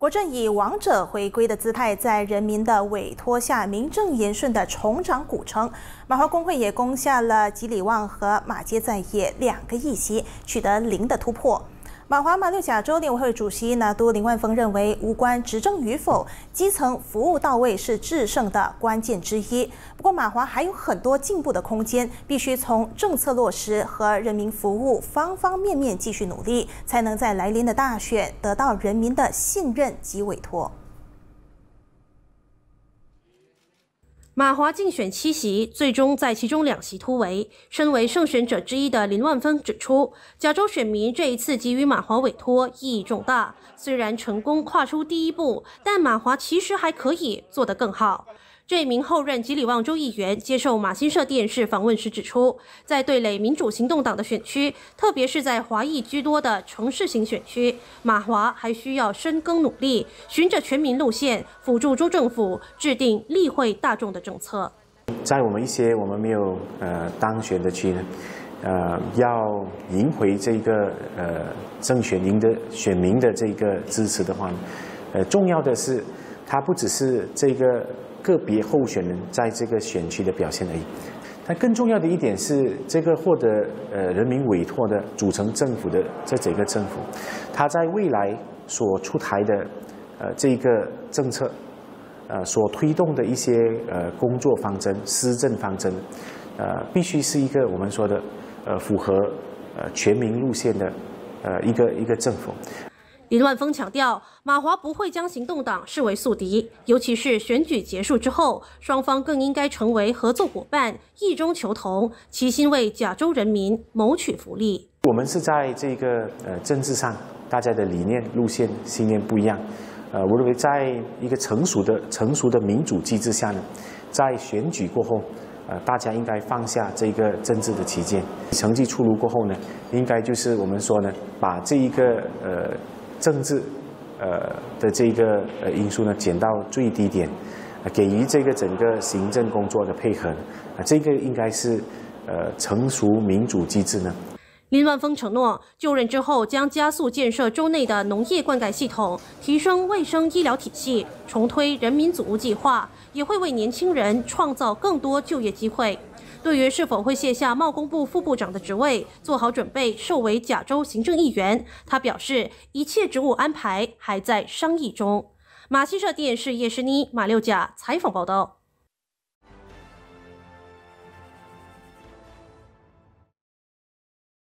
国政以王者回归的姿态，在人民的委托下，名正言顺地重掌古城。马华工会也攻下了吉里旺和马街在野2个议席，取得0的突破。马华马六甲州联委会主席拿督林万峰认为，无关执政与否，基层服务到位是制胜的关键之一。不过，马华还有很多进步的空间，必须从政策落实和人民服务方方面面继续努力，才能在来临的大选得到人民的信任及委托。 马华竞选7席，最终在其中2席突围。身为胜选者之一的林万峰指出，甲州选民这一次给予马华委托意义重大。虽然成功跨出第一步，但马华其实还可以做得更好。这名后任吉里旺州议员接受马新社电视访问时指出，在对垒民主行动党的选区，特别是在华裔居多的城市型选区，马华还需要深耕努力，循着全民路线，辅助州政府制定利惠大众的政策。 在我们一些我们没有当选的区呢，要赢回这个正选赢的选民的这个支持的话呢，重要的是，它不只是这个个别候选人在这个选区的表现而已，但更重要的一点是，这个获得人民委托的组成政府的这几个政府，它在未来所出台的这个政策，所推动的一些工作方针、施政方针，必须是一个我们说的符合全民路线的一个政府。 林万峰强调，马华不会将行动党视为宿敌，尤其是选举结束之后，双方更应该成为合作伙伴，异中求同，齐心为甲州人民谋取福利。 我们是在这个政治上，大家的理念、路线、信念不一样。我认为在一个成熟的民主机制下呢，在选举过后，大家应该放下这个政治的歧见。成绩出炉过后呢，应该就是我们说呢，把这一个政治的这个因素呢减到最低点，给予这个整个行政工作的配合，这个应该是成熟民主机制呢。 林万峰承诺，就任之后将加速建设州内的农业灌溉系统，提升卫生医疗体系，重推人民祖屋计划，也会为年轻人创造更多就业机会。对于是否会卸下贸工部副部长的职位，做好准备受为甲州行政议员，他表示一切职务安排还在商议中。马新社电视叶诗妮马六甲采访报道。